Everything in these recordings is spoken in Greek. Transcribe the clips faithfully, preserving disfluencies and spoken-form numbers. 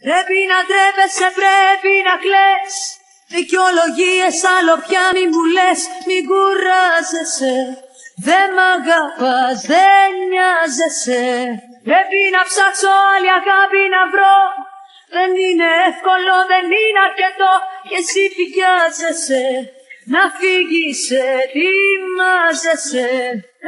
Πρέπει να τρέπεσαι, πρέπει να κλαις. Δικαιολογίες άλλο πια μη μου λες. Μην κουράζεσαι, δεν μ' αγαπάς, δεν νοιάζεσαι. Πρέπει να ψάξω άλλη αγάπη να βρω. Δεν είναι εύκολο, δεν είναι αρκετό. Και εσύ πηγιάζεσαι, να φύγεις, ετοιμάζεσαι.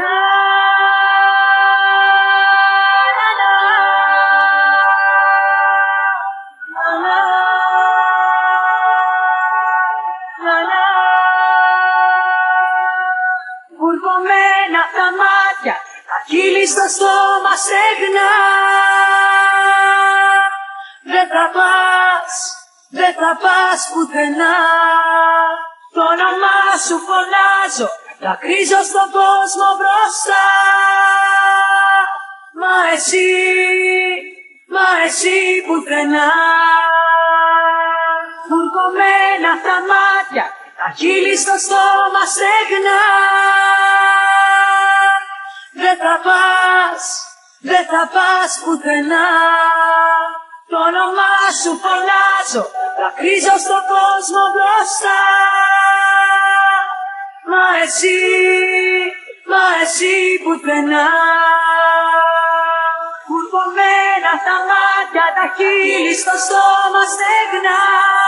Βουρκωμένα τα μάτια, τα χείλη στο στόμα στεγνά. Δεν θα πας, δεν θα πας πουθενά. Το όνομά σου φωνάζω, δακρύζω στον κόσμο μπροστά. Μα εσύ, μα εσύ πουθενά. Βουρκωμένα τα μάτια, τα χείλη στο στόμα στεγνά. Δεν θα πας, δεν θα πας πουθενά. Το όνομά σου φωνάζω, δακρύζω στον κόσμο μπροστά. Μα εσύ, μα εσύ πουθενά. Βουρκωμένα τα μάτια, τα χείλη στο στόμα στεγνά.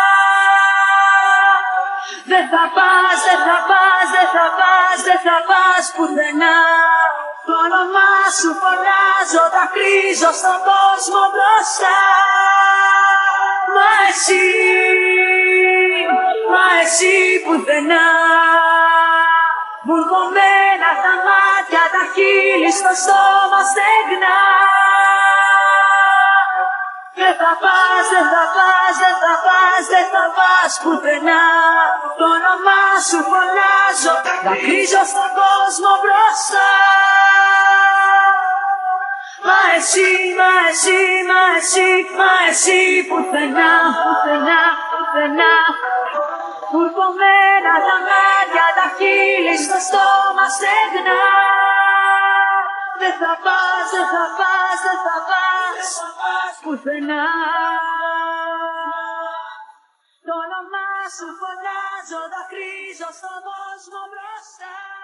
Δεν θα πας, δεν θα πας, δεν θα πας, δεν θα πας πουθενά. Το όνομά σου φωνάζω, δακρύζω στον κόσμο μπροστά. Μα εσύ, μα εσύ πουθενά. Βουρκωμένα τα μάτια, τα χείλη στο στόμα στεγνά. Δεν θα πας, δεν θα πας, δεν θα πας, δεν θα πας πουθενά. Το όνομά σου φωνάζω, δακρύζω στον κόσμο μπροστά. Μα εσύ, μα εσύ, μα εσύ, μα εσύ πουθενά, πουθενά, πουθενά. Βουρκωμένα τα μάτια, τα χείλη στο στόμα στεγνά. Δεν θα πας, δεν θα πας, δεν θα πας πουθενά. Το όνομά σου φωνάζω, δακρύζω στον κόσμο μπροστά.